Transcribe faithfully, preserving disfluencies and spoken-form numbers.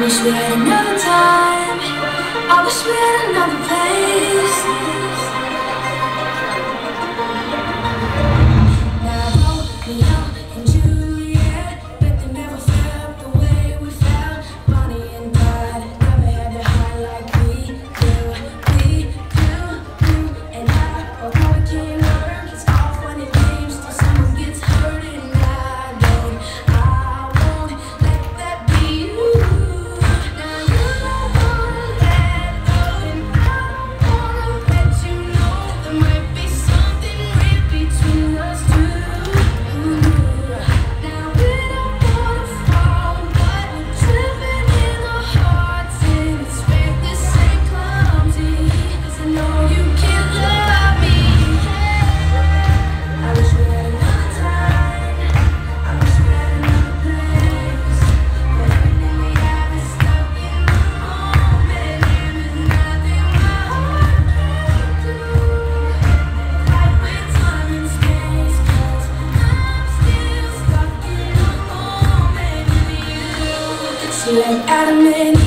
wish we had another time. I wish we had another place. Now Romeo and Juliet, but they never felt the way we felt. Bonnie and Clyde never had the heart like we do, we do, do. And I, although it can't work, it's all fun and games till someone gets hurt, and I don't, I won't let that be you. Now you don't wanna let go, and I don't wanna let you know there might be something real between us two. Now we don't wanna fall, but we're driven in our hearts, and it's reckless and clumsy, 'cause I know you can't love me. I wish we had another time. I wish we had another place. But everything we have is stuck in the moment, and there's nothing my heart can do. Like with time and space, 'cause I'm still stuck in a moment with you. It's like Adam and